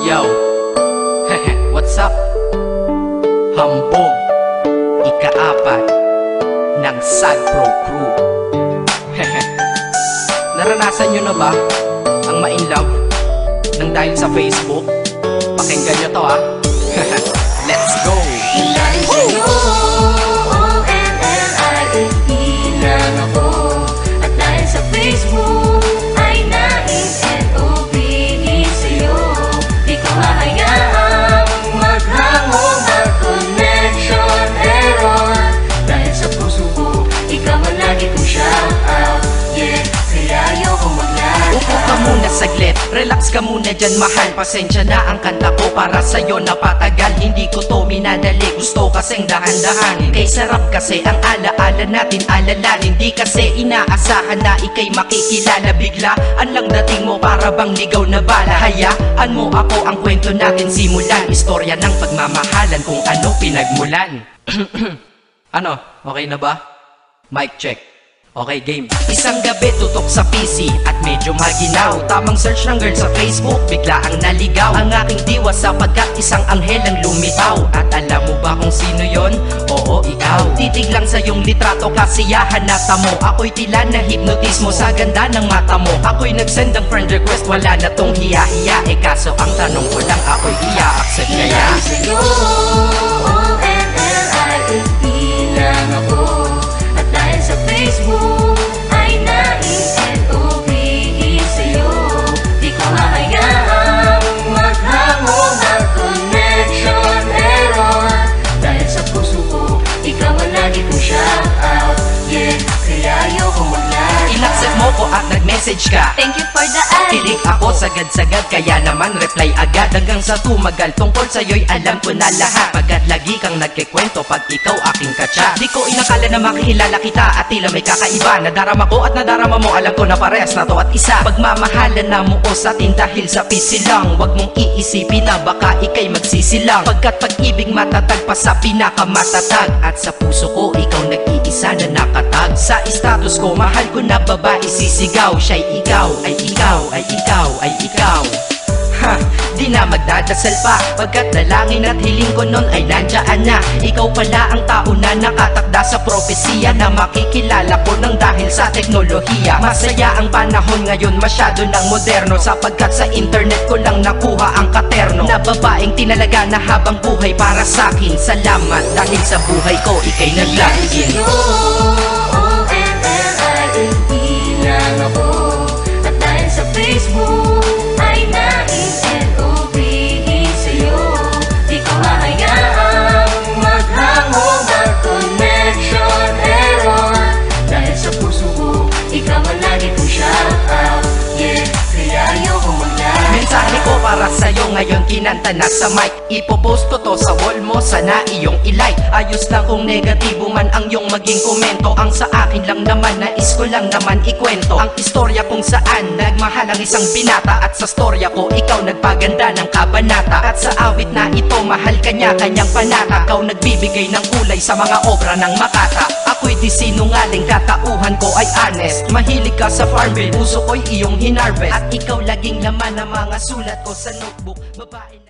Yo, what's up? Hambog, ika-4 ng Sad Pro Crew. Naranasan nyo na ba ang ma-inlove nang dahil sa Facebook? Pakinggan nyo to ha. Let's go! Lang ako, at dahil sa Facebook ay nais-LOVE sa'yo. Di ko hahayaang maghango, mag-connection error. Dahil sa puso ko, ikaw ang lagi kong shout out. Yeah, kaya ayoko mag-lag. Upo ka muna saglit, relax ka muna dyan mahal. Pasensya na ang kanta ko para sa'yo napatagal. Hindi ko to minadali, gusto kasing dahan-dahan. Kay sarap kasi ang alaala natin alalanin. Di kasi inaasahan na ikay makikilala. Biglaan lang dating mo para bang ligaw na bala. Hayaan mo ako ang kwento natin simulan. Istorya ng pagmamahalan kung ano pinagmulan. Ano? Okay na ba? Mic check. Okay, game. Isang gabi tutok sa PC at medyo maginaw. Tamang search ng girl sa Facebook, bigla ang naligaw. Ang aking diwa sapagkat isang anghel ang lumitaw. At alam mo ba kung sino yon? Oo, ikaw. Titig lang sa iyong litrato, kasiyahan na tamo. Ako'y tila na hipnotismo sa ganda ng mata mo. Ako'y nagsend ng friend request, wala na tong hiya-hiya. Eh kaso ang tanong ko lang, ako'y i-accept kaya? Sa'yo, ONLIFE lang ako. At dahil sa Facebook ay nais-LOVE sa'yo. Di ko hahayaang maghango, mag-connection error. Dahil sa puso ko, ikaw ang lagi kong shout out. Yeah, kaya ayoko mag-lag. In-accept mo ko at nag-message ka. Thank you for the ad. Kilig ako sagad-sagad, kaya naman reply agad. Hanggang sa tumagal, tungkol sa'yo'y alam ko na lahat. Pagkat lagi kang nagkikwento pag ikaw aking katsa. Di ko inakala na makikilala kita at tila may kakaiba. Nadarama ko at nadarama mo, alam ko na parehas na to at isa. Pagmamahalan na mo o sa atin dahil sa PC lang. Huwag mong iisipin na baka ikay magsisilang. Pagkat pag-ibig matatag pa sa pinakamatatag. At sa puso ko, ikaw nag-iisa na nakatag. Sa status ko, mahal ko na babae sisigaw. Siya'y ikaw, ay ikaw, ay ikaw, ay ikaw. Ha, di na magdadasal pa. Pagkat dalangin at hiling ko nun ay nandiyan na. Ikaw pala ang tao na nakatakda sa propesiya. Na makikilala ko nang dahil sa teknolohiya. Masaya ang panahon ngayon, masyado ng moderno. Sapagkat sa internet ko lang nakuha ang katerno. Na babaeng tinalaga na habang buhay para sa'kin. Salamat dahil sa buhay ko ikay naglagin. Lang ako, at dahil sa Facebook ay nais-LOVE sa'yo. Di ko hahayaang maghango, mag-connection error. Dahil sa puso ko, ikaw ang lagi kong shout out. Yeah, kaya ayoko mag-lag. Mensahe ko para sa'yo ngayon kinanta na sa mic. Ipopost ko to sa wall mo, sana iyong ilike. Ayos lang kung negatibo man ang iyong maging komento. Ang sa akin lang naman, nais ko lang naman ikwento ang istorya kung saan nagmahal ang isang binata. At sa storya ko, ikaw nagpaganda ng kabanata. At sa awit na ito, mahal kanya kanyang panata. Ikaw nagbibigay ng kulay sa mga obra ng Makata. Ako'y di sinungaling, katauhan ko ay honest. Mahilig ka sa farm bill, puso ko'y iyong hinarvest. At ikaw laging laman ng mga sulat ko sa notebook. Babae